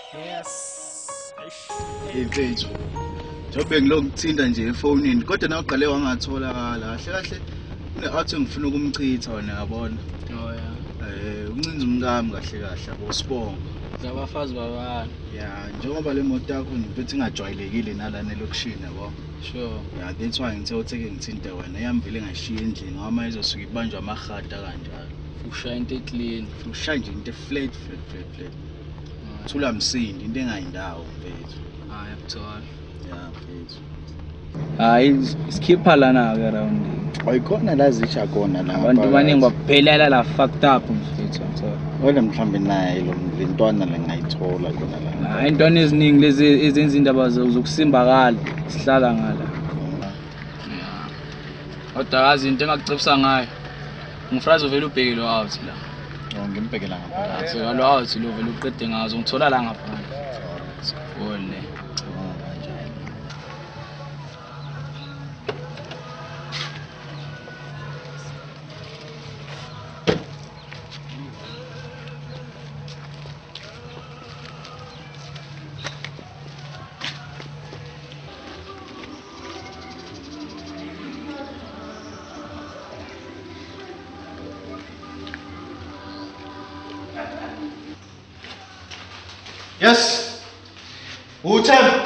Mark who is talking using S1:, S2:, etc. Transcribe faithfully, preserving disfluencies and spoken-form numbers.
S1: Yes.
S2: Hey mfethu. Njobe ngilokuthinta nje efonini kodwa nawuqale wangatholakala kahle kahle uneathi ngifuna ukumchitha wena yabona.
S1: Oh yeah.
S2: Eh uncinza umkami kahle kahle abosibonga.
S1: Zabafazi babani.
S2: Yeah, njengoba le moto yakho ngiphethe ingajwayelekile nalana elokushini yabo.
S1: Sure.
S2: Yeah, that's why ngithe utheke ngithinte wena. Yamvile ngashiya endlini ngoba izosuka ibanjwa amahata kanjalo.
S1: Ushaya into clean.
S2: Ushaya nje into flat flat flat flat. Thula msindi into engayindawo mfethu.
S1: Hayi akuthola.
S2: Yeah, mfethu.
S1: Hayi iskipha lana ke around.
S2: Ayikhona la zisha khona la.
S1: Abantu baningi baphelela la fucked up mfethu ngithola.
S2: Wena mhlambe naye lo mntwana lengayithola khona la.
S1: Hayi intwana eziningi lezi ezenza indaba zokusimbakala sihlala ngala. Kodwa yazi into engakucebisa ngayo. Ngifrazo vele ubheke lo out la.
S2: Oh ngimbhekela ngapha.
S1: So lo out lo vele uqede ngazo ngithola la ngaphandle. Ole.
S2: Yes. Uthemba.